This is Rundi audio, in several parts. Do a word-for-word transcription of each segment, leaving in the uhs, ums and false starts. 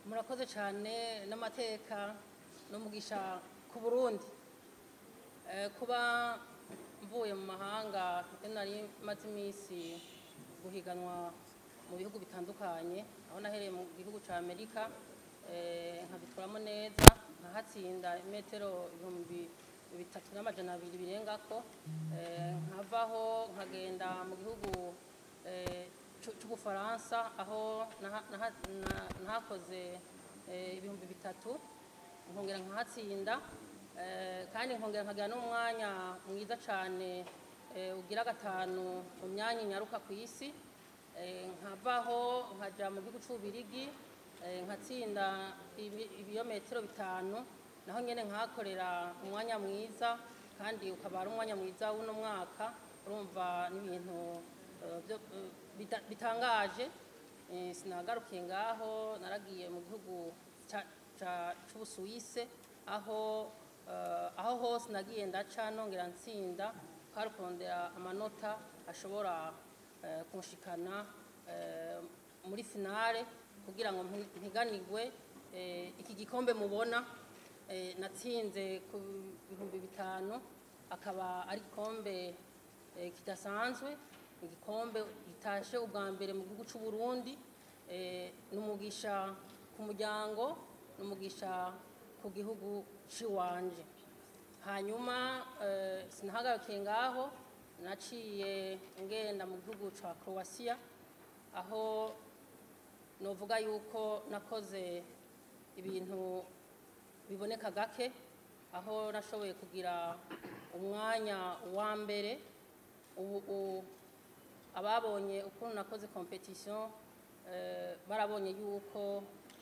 murakoze cyane n'amateka n'umugisha ku Burundi. Kuba mvuye mu mahanga nari maze iminsi guhiganwa mu bihugu bitandukanye, aho nahereye mu gihugu cya Amerika nkabitwaramo neza, nkahatsinda metero ibihumbi bitatu n'amajana abiri birengako, nkavaho nkagenda mu gihugu cy'Ubufaransa aho nahakoze ibihumbi bitatu, nkongera nkahatsinda kandi nkongera nkagira n'umwanya mwiza cyane ugira gatanu mu myanya nyaruka ku isi, nkavaho nkajya mu gihugu cy'Ububirigi nkatsinda ibirometero bitanu, naho nyine nkahakorera umwanya mwiza kandi ukaba ari umwanya mwiza w'uno mwaka. Urumva n'ibintu bitangaje. Sinagarukiye ngaho, naragiye mu gihugu cy'Ubusuwise aho aho hose nagiye ndaca nongera ntsinda, kandi kurondera amanota ashobora kunshikana muri finale kugira ngo mpiganirwe iki gikombe mubona. Natsinze ku bihumbi bitanu, akaba ari igikombe kidasanzwe, igikombe gitashe ubwa mbere mu gihugu cy'u Burundi. N'umugisha ku muryango, n'umugisha ku gihugu cy'iwanje. Hanyuma sinahagarukiye ngaho, naciye ngenda mu gihugu cya Croatia aho novuga yuko nakoze ibintu biboneka gake, aho nashoboye kugira umwanya wa mbere. Ubu ababonye ukuntu nakoze competition barabonye yuko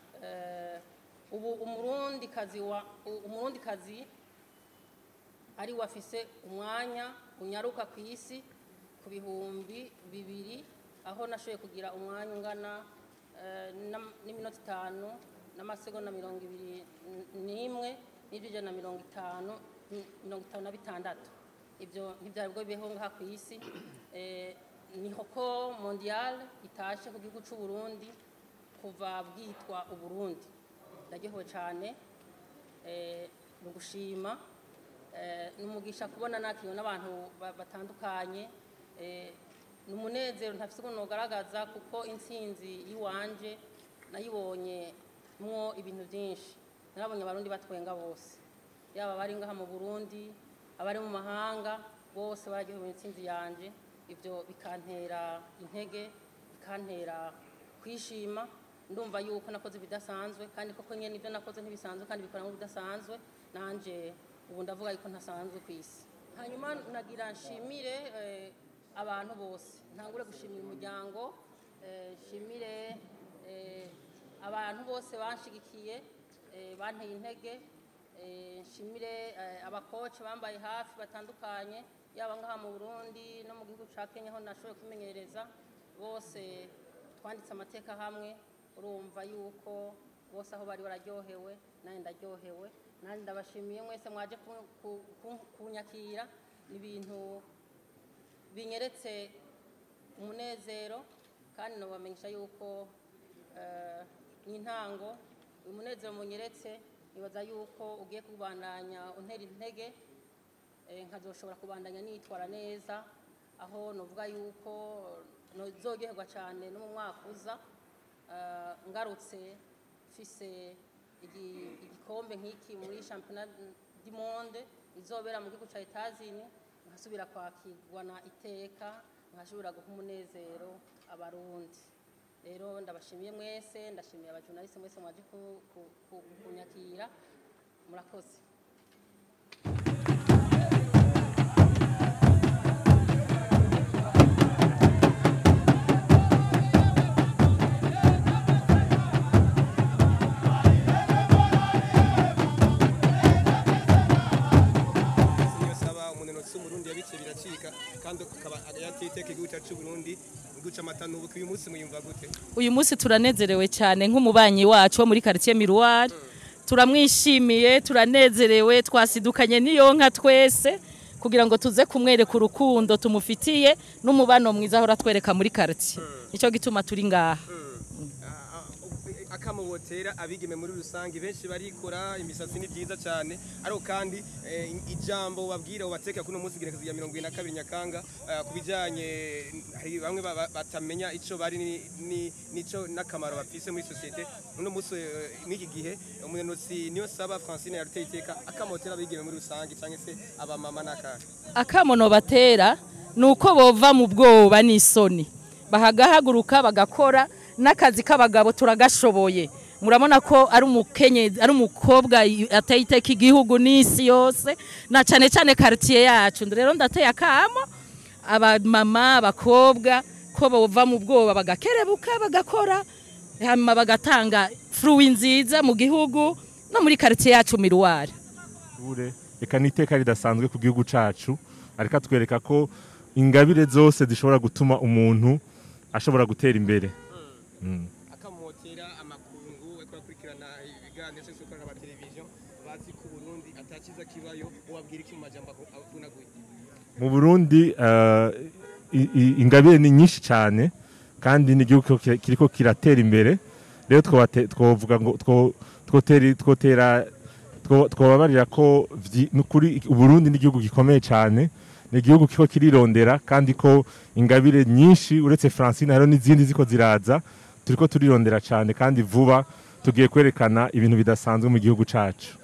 ubu umurundi kazi wa umurundi kazi ari wafise umwanya unyaruka ku isi ku bihumbi bibiri, aho nashoboye kugira umwanya ungana n'iminota itanu n'amasegonda mirongo ibiri n'imwe n'ijana na mirongo itanu mirongo itanu na bitandatu. Ibyo ntibyari bwo bibeho ngaha ku isi. Niho ko mondial itashe ku gihugu cy'u Burundi kuva bwitwa Uburundi. Ndagihowe cyane, mu gushima n'umugisha kubona nakiwe n'abantu batandukanye. N'umunezero ntafise ukuntu nogaragaza, kuko intsinzi yiwanje nayibonye mwo ibintu byinshi. Narabonye abarundi batwenga bose, yaba bari ngaha mu Burundi, abari mu mahanga, bose bagihowe intsinzi yanje. Ibyo bikantera intege, bikantera kwishima. Ndumva yuko nakoze bidasanzwe, kandi koko nyene ibyo nakoze ntibisanzwe kandi bikora mu bidasanzwe. Nanje ubu ndavuga yuko ntasanzwe ku isi. Hanyuma nagira nshimire abantu bose, ntangure gushimira umuryango, nshimire abantu bose banshigikiye, banteye intege, nshimire abakoci bambaye hafi batandukanye, yaba ngaha mu Burundi no mu gihugu cya Kenya aho nashoboye kumenyereza. Bose twanditse amateka hamwe, urumva yuko bose aho bari bararyohewe, nanjye ndaryohewe. Nanjye ndabashimiye mwese mwaje kunyakira. Ni ibintu binyeretse umunezero, kandi nabamenyesha yuko n'intango. Uyu munezero munyeretse nibaza yuko ugiye kubandanya untera intege, nkazoshobora kubandanya nitwara neza, aho novuga yuko nozoryoherwa cyane no mu mwaka uza ngarutse mfise igikombe nk'iki muri championnat du monde izobera mu gihugu cya Etazini, nkasubira kwakirwa na iteka, nkashobora guha umunezero abarundi. Rero ndabashimiye mwese, ndashimiye abajournaliste mwese mwaje kunyakira. Murakoze. Uyu munsi turanezerewe cyane nk'umubanyi wacu wo muri quartier Miroir. Turamwishimiye, turanezerewe, twasidukanye niyo nka twese kugira ngo tuze kumwereka urukundo tumufitiye n'umubano mwiza aho ratwereka muri quartier. Nicyo gituma turi ngaha. akamubotera abigeme muri rusange benshi barikora imisatsi ni byiza cyane ariko kandi ijambo babwira ubateka kuno munsi girekezo ya mirongo ine na kabiri Nyakanga kubijanye hari bamwe batamenya ico bari ni nico nakamaro bafise muri societe uno munsi n'iki gihe umunenosi niyo saba Francine yaruteye iteka akamotera abigeme muri rusange cyangwa se aba mama nakara akamono batera nuko bova mu bwoba n'isoni bahagahaguruka bagakora n'akazi k'abagabo turagashoboye murabona ko ari umukenye ari umukobwa atayiteka igihugu n'isi yose na cyane cyane quartier yacu rero ndateye akamo aba mama abakobwa ko bova mu bwoba bagakerebuka bagakora hama bagatanga fruit nziza mu gihugu no muri quartier yacu Miruwari ure eka niteka ridasanzwe ku gihugu cacu ariko twereka ko ingabire zose zishobora gutuma umuntu ashobora gutera imbere akamotera amakungu ekurakurikirana ibiganiro cyo gukora aba television bazi ku Burundi atakiza kibayo ubabwira iki mu majambo avunaguye mu Burundi ingabire ni nyinshi cyane kandi n'igihugu kiriko kiratera imbere rero twovuga ngo twotera twotera twobabarira ko kuri Burundi n'igihugu gikomeye cyane n'igihugu kiko kirirondera kandi ko ingabire nyinshi uretse Francine haro n'izindi ziko ziraza turiko turirondera cyane kandi vuba tugiye kwerekana ibintu bidasanzwe mu gihugu cacu.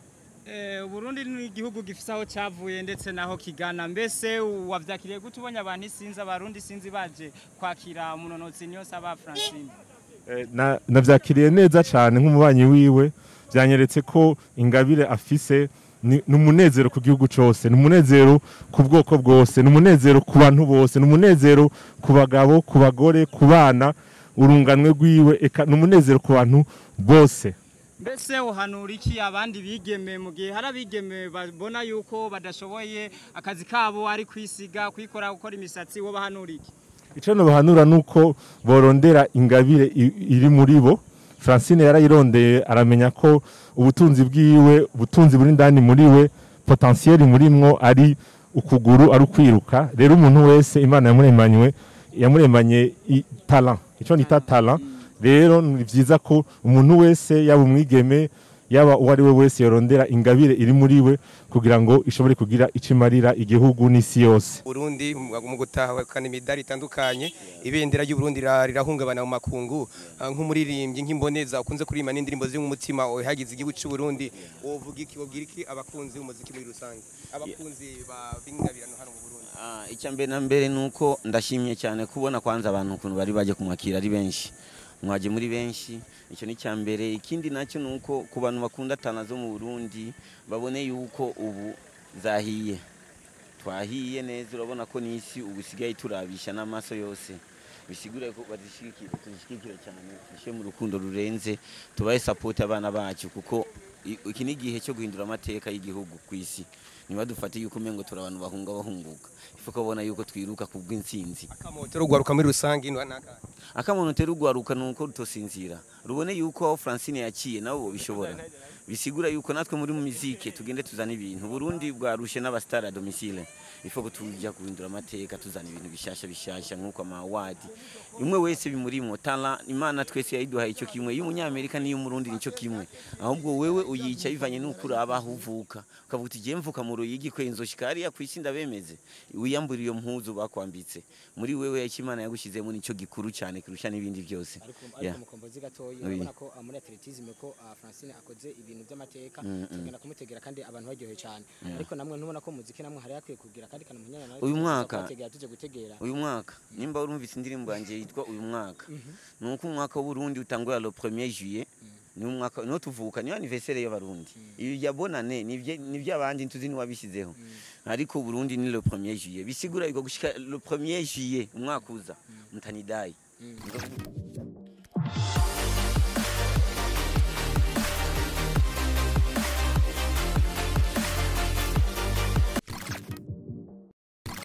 Eh Burundi ni igihugu gifisaho cyavuye ndetse naho kigana mbese wavyakiriye gute ubonye abantu isinzi abarundi sinzi baje kwakira umunonotsi niyo saba Francine. Eh na navyakiriye neza cyane nk'umubanyi wiwe byanyeretse ko ingabire afise numunezero ku gihugu cyose numunezero ku bwoko bwose numunezero ku bantu bose numunezero ku bagabo ku bagore ku bana urunganwe rwiwe eka numunezero ku bantu bose. Mbese uhanura iki abandi bigeme mu gihe harabigeme babona yuko badashoboye akazi kabo ari kwisiga kwikora gukora imisatsi wo bahanura iki? Ico no bahanura nuko borondera ingabire iri muri bo. Francine yarayirondeye aramenya ko ubutunzi bwiwe ubutunzi buri ndani muri we potentiel murimwo ari ukuguru ari kwiruka rero umuntu wese Imana yamuremanywe yamuremanye talent ico nita talent rero ni vyiza ko umuntu wese yaba umwigeme yaba uwari we wese yorondera ingabire iri muri we kugira ngo ishobore kugira ikimarira igihugu n'isi yose. Burundi mu gutaha kandi imidari itandukanye ibendera y'u Burundi rirahungabana mu makungu nk'umuririmbyi nk'imboneza ukunze kurima n'indirimbo ziri mu mutima hagize igihugu cy'u Burundi wovuga iki wobwira iki abakunzi b'umuziki muri rusange abakunzi ba bingabirano hano mu Burundi? Ah icya mbere na mbere nuko ndashimye cyane kubona kwanza abantu ukuntu bari baje kumwakira ari benshi mwaje muri benshi icyo ni cyambere ikindi nacyo nuko ku bantu bakunda tana zo mu Burundi babone yuko ubu zahiye twahiye neza urabona ko nisi ubusigaye turabisha n'amaso yose bisigure ko bazishikira tuzishikira cyane ishe mu rukundo rurenze tubaye support abana bacu kuko iki ni gihe cyo guhindura amateka y'igihugu kwisi niba dufate yuko mengo turabantu bahunga bahunguka ifuko bona yuko twiruka ku bw'intsinzi akamotero gwaruka muri rusangi naka akamonotero gwaruka nuko rutosinzira rubone yuko aho Francine yaciye nabo bishobora bisigura yuko natwe muri mu muzike tugende tuzana ibintu Burundi bwarushe n'abastar à domicile ifuko tujya guhindura amateka tuzana ibintu bishasha bishasha nkuko amawadi imwe wese bimurimo tala Imana twese yayiduhaye icyo kimwe y'umunyamerika niyo murundi nico kimwe ahubwo wewe uyica bivanye n'ukuri abahuvuka ukavuga je mvuka mu Ruyigi kwenzo shikari ya kwisinda bemeze wiyambura iyo mpuzu bakwambitse muri wewe yakimana yagushizemo nico gikuru cyane kirusha n'ibindi byose ariko mukombozi gatoyi urabona ko muri atletisme ko Francine akoze ibintu by'amateka tugenda kumutegera kandi abantu baryohe cyane ariko namwe ntubona ko muziki namwe hari yakwiye kugira kandi kana munyana nawe uyu mwaka uyu mwaka nimba urumvise indirimbo yanje yitwa uyu mwaka nuko umwaka w'Uburundi utangura le premier juillet ni umwaka no tuvuka ni anniversaire y'abarundi iyo yabonane nivyo abandi ntuzi ni wabishizeho ariko Burundi ni le premier juillet bisigura yuko gushika le premier juillet umwaka uza mutanidai